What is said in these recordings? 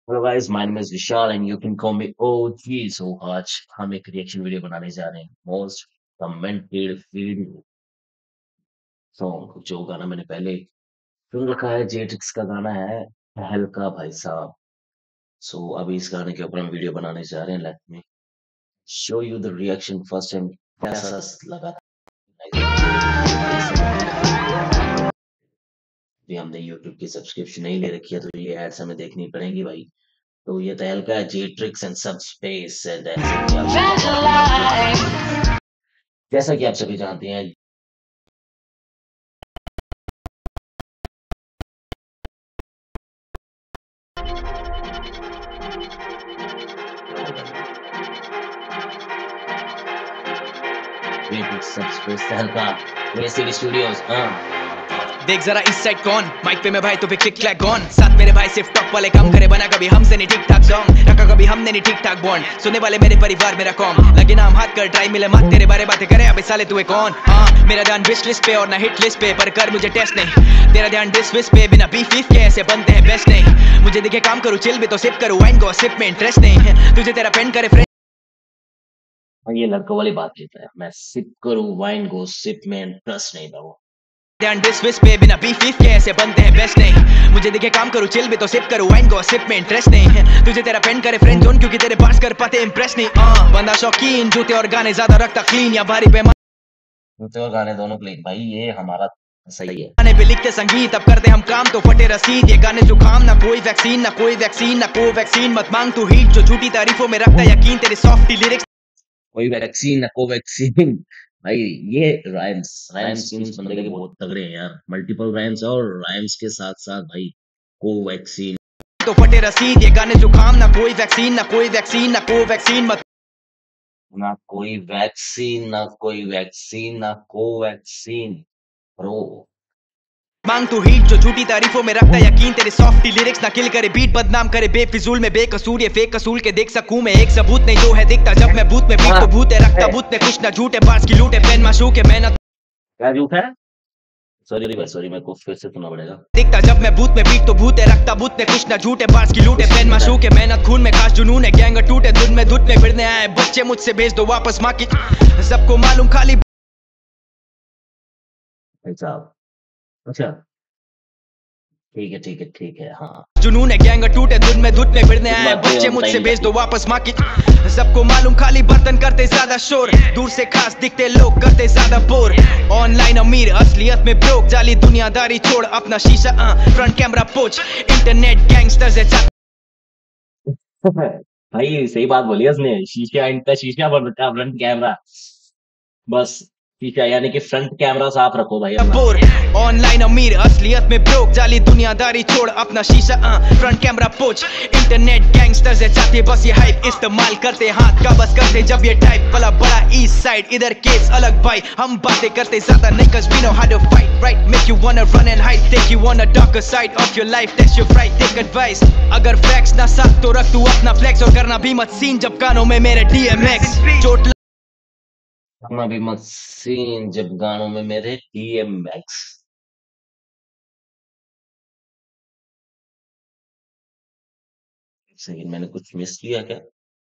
Hello guys, my name is Vishal and you can call me OG. So आज हम एक reaction video बनाने जा रहे हैं मोस्ट कमेंटेड फील्ड सॉन्ग, जो गाना मैंने पहले सुन रखा है। जेट्रिक्स का गाना है तहलका भाई साहब। सो अभी इस गाने के ऊपर हम वीडियो बनाने जा रहे हैं। Let me show you the reaction first time कैसा लगा था। भी हमने यूट्यूब की सब्सक्रिप्शन नहीं ले रखी है तो ये एड्स हमें देखनी पड़ेंगी भाई। तो ये तहलका है जेट्रिक्स एंड सब स्पेस एंड जैसा कि आप सभी जानते हैं। जेट्रिक्स सब स्पेस तहलका एसीडी स्टूडियोज। देख जरा इस साइड कौन माइक पे मैं भाई तो पे क्लिक क्लैक गॉन साथ मेरे भाई सिर्फ टॉप वाले काम करे बना कभी हमसे नहीं ठीक ठाक सॉन्ग रखा कभी हमने नहीं ठीक ठाक बॉन्ड सुनने वाले मेरे परिवार मेरा कॉम लगे नाम हाथ कर ट्राई मिले मत तेरे बारे बातें करे अबे साले तू कौन। हाँ मेरा ध्यान विश लिस्ट पे और ना हिट लिस्ट पे पर कर मुझे टेस्ट नहीं तेरा ध्यान डिस विस पे बिना बीफ बीफ के ऐसे बनते हैं बेस्ट नहीं मुझे दिखे काम करूँ चिल भी तो सिप करूँ वाइन को सिप में इंटरेस्ट नहीं है तुझे तेरा पेन करे फ्रेंड। ये लड़कों वाली बात कहता है, मैं सिप करूँ वाइन को सिप में इंटरेस्ट नहीं था वो। ध्यान डिस विस पे बिना बीफ बीफ के ऐसे बनते हैं बेस्ट नहीं मुझे दिखे काम करूँ चिल भी तो सिप करूँ वाइन को सिप में इंटरेस्ट नहीं है तुझे तेरा पेन करे फ्रेंड जोन क्योंकि तेरे पास कर पाते इंप्रेस नहीं। बंदा शौकीन जूते और गाने ज्यादा रखता क्लीन या भारी पे जूते और गाने दोनों क्लीन भाई, ये हमारा सही है। गाने पे लिखते संगीत अब करते हम काम तो फटे रसीद ये गाने जुकाम ना कोई वैक्सीन ना कोई वैक्सीन ना को वैक्सीन मत मांग तू हीट जो झूठी तारीफों में रखता यकीन तेरे सॉफ्टी लिरिक्स कोई वैक्सीन ना कोवैक्सीन भाई। ये राइम्स राइम्स बंदे के बहुत तगड़े हैं यार। मल्टीपल राइम्स और राइम्स के साथ साथ भाई कोवैक्सीन तो फटे रसीद ये गाने जुकाम ना कोई वैक्सीन ना कोई वैक्सीन ना को वैक्सीन मत ना कोई वैक्सीन ना कोई वैक्सीन ना कोवैक्सीन ब्रो। मांग तू हीट जो झूठी तारीफों में रखता यकीन तेरे सॉफ्टी लिरिक्स ना किल करे बीट बदनाम करे बेफिजूल में बेकसूर ये फेक कसूल के देख सकूं मैं एक सबूत नहीं जो है दिखता जब मैं भूत में बीट तो भूत है रखता भूत में कुछ ना झूठे पास की लूटे पेन माशू के मेहनत क्या झूठ है? सॉरी मेरे को फिर से सुनना पड़ेगा। दिखता जब मैं भूत में बीट तो भूत है रखता भूत में कुछ ना झूठे पास की लूटे पेन माशू के मेहनत खून में खास जुनून है गैंग टूटे धुन में धुत में फिरने आए बच्चे मुझसे भेज दो वापस माँ की सबको मालूम खाली भाई साहब अच्छा ठीक है हाँ। जुनून है गैंग टूटे धुन में धुत में फिरने आए बच्चे मुझसे भेज दो वापस माँ की सबको मालूम खाली बर्तन करते ज्यादा शोर दूर से खास दिखते लोग करते ज्यादा बोर ऑनलाइन अमीर असलियत में ब्रोक जाली दुनियादारी छोड़ अपना शीशा फ्रंट कैमरा पोच इंटरनेट गैंगस्टर से भाई सही बात बोली उसने। शीशा बन रखा फ्रंट कैमरा। बस शीशा यानी कि फ्रंट कैमरा साफ रखो भाई अपना। बोर ऑनलाइन अमीर असलियत में ब्रोक जाली दुनियादारी छोड़ अपना शीशा फ्रंट कैमरा पोच इंटरनेट गैंगस्टर से चाहते बस ये हाइप इस्तेमाल करते हाथ का बस करते जब ये टाइप वाला बड़ा ईस्ट साइड इधर केस अलग भाई हम बातें करते ज्यादा नहीं cause we know how to fight right make you wanna run and hide take you on a darker side of your life that's your fright take advice अगर फैक्स ना साथ तो रख तू अपना फ्लेक्स और करना भी मत सीन जब कानों में मेरे DMX चोट करना भी मत सीन जब गानों में मेरे DMX। सही मैंने कुछ मिस किया क्या?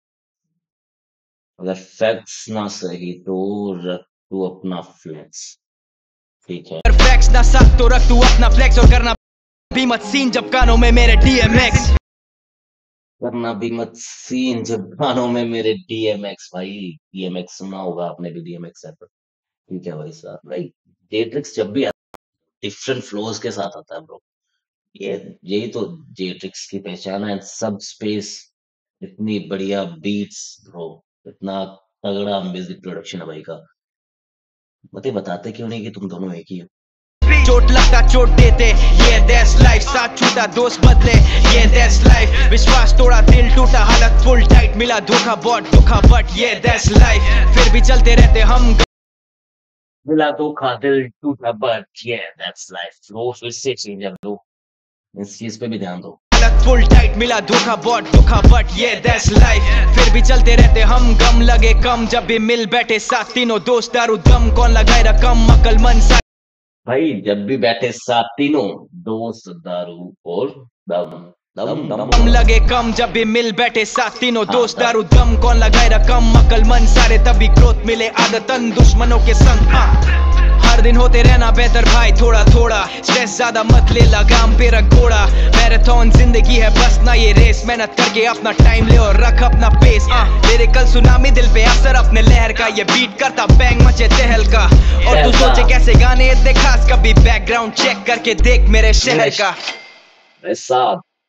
अगर फैक्ट्स ना सही तो रख तू अपना फ्लेक्स। ठीक है फैक्स ना साथ तो रख तू अपना फ्लेक्स और करना भी मत सीन जब कानों में मेरे DMX करना भी मत सीन जब गानों में मेरे DMX। भाई DMX सुना होगा आपने भी, DMX है। ठीक है भाई साहब भाई। जेट्रिक्स जब भी डिफरेंट फ्लोज के साथ आता है ब्रो। ये यही तो जेट्रिक्स की पहचान है। सब स्पेस इतनी बढ़िया बीट्स ब्रो, इतना तगड़ा म्यूजिक प्रोडक्शन है भाई का। मतलब बताते क्यों नहीं कि तुम दोनों एक ही हो। चोट लगता चोट देते ये दैट्स लाइफ साथ छूटा दोस्त बदले ये दैट्स लाइफ विश्वास तोड़ा दिल टूटा हालत फुल टाइट मिला धोखा बहुत धोखा बट ये दैट्स लाइफ फिर भी चलते रहते हम मिला धोखा दिल टूटा बट ये दैट्स लाइफ। वो फिर से चेंज है ब्रो, इस चीज पे भी ध्यान दो। हालत फुल टाइट मिला धोखा बहुत धोखा बट ये दैट्स लाइफ फिर भी चलते रहते हम गम लगे कम जब भी मिल बैठे साथ तीनों दोस्त दारू दम कौन लगाए रकम अकलमंद सा भाई जब भी बैठे साथ तीनों दोस्त दारू और दम दम दम हम लगे कम जब भी मिल बैठे साथ तीनों दोस्त दारू दम कौन लगाए रकम अकलमंद सारे तभी ग्रोथ मिले आदतन दुश्मनों के संग हर दिन होते रहना बेहतर भाई थोड़ा थोड़ा स्ट्रेस ज्यादा मत ले लगाम पे रख घोड़ा मैराथन जिंदगी है बस ना ये रेस मेहनत करके अपना टाइम ले और रख अपना पेस मेरे कल सुनामी दिल पे असर अपने लहर का ये बीट करता बैंग मचे तहल का और तू सोचे कैसे गाने इतने खास कभी बैकग्राउंड चेक करके देख मेरे शहर का ऐसा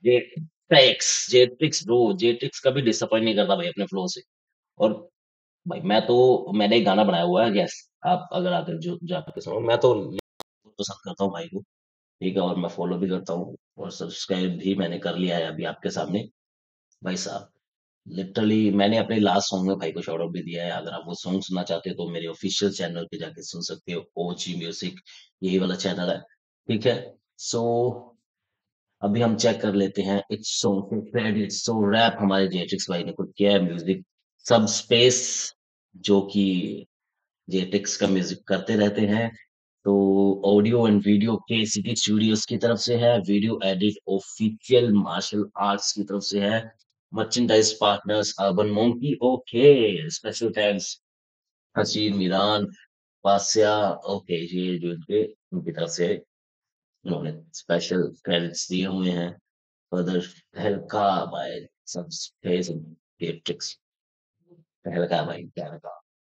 जेट्रिक्स ब्रो, जेट्रिक्स कभी डिसअपॉइंट नहीं करता भाई अपने फ्लो से। और भाई मैंने एक गाना बनाया हुआ है, यस, आप अगर आकर जो जाके सुनो, मैं तो पसंद करता हूँ भाई को, ठीक है, और मैं फॉलो भी करता हूँ और सब्सक्राइब भी मैंने कर लिया है अभी आपके सामने। भाई साहब लिटरली मैंने अपने लास्ट सॉन्ग में भाई को शाउट आउट भी दिया है, अगर आप वो सॉन्ग सुनना चाहते हो तो मेरे ऑफिशियल चैनल पे जाके सुन सकते हो, ओजी म्यूजिक, यही वाला चैनल है, ठीक है। सो अभी हम चेक कर लेते हैं इट्स सॉन्ग के क्रेडिट। सो रैप हमारे जेटिक्स भाई ने खुद किया है, म्यूजिक सब स्पेस जो कि जेटिक्स का म्यूजिक करते रहते हैं। तो ऑडियो एंड वीडियो के सिटी स्टूडियोज की तरफ से है, video edit official martial arts की तरफ से है, merchandise partners urban monkey, okay, special thanks Haseen Meeran पास्या, okay, ये जो इनके उनकी तरफ से उन्होंने स्पेशल क्रेडिट्स दिए हुए हैं। फर्दर तहलका बाय सब स्पेस जेटिक्स, तहलका भाई तहलका,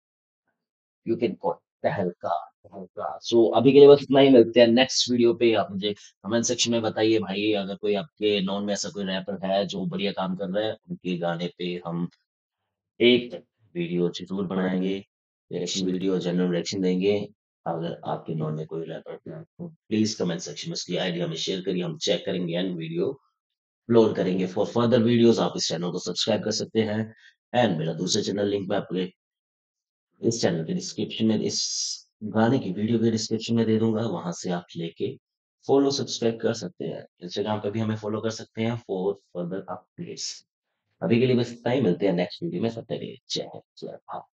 यू कैन कॉल तहलका तहलका। सो अभी के लिए बस इतना ही, मिलते हैं नेक्स्ट वीडियो पे। आप मुझे कमेंट सेक्शन में बताइए भाई, अगर कोई आपके नॉन में ऐसा कोई रैपर है जो बढ़िया काम कर रहा है, उनके गाने पे हम एक वीडियो जरूर बनाएंगे, रिएक्शन वीडियो, जनरल रिएक्शन देंगे। अगर आपके नॉन में कोई रैपर है तो प्लीज कमेंट सेक्शन में उसकी आईडी हमें शेयर करिए, हम चेक करेंगे एंड वीडियो अपलोड करेंगे। फॉर फर्दर वीडियोस आप इस चैनल को सब्सक्राइब कर सकते हैं, एंड मेरा दूसरा चैनल लिंक मैं आपको इस चैनल के डिस्क्रिप्शन में, इस गाने की वीडियो के डिस्क्रिप्शन में दे दूंगा, वहां से आप लेके फॉलो सब्सक्राइब कर सकते हैं। इंस्टाग्राम पे भी हमें फॉलो कर सकते हैं फॉर फर्दर अपडेट्स। अभी के लिए बस इतना ही, मिलते हैं नेक्स्ट वीडियो में, तब तक के लिए जय हिंद, जय भारत।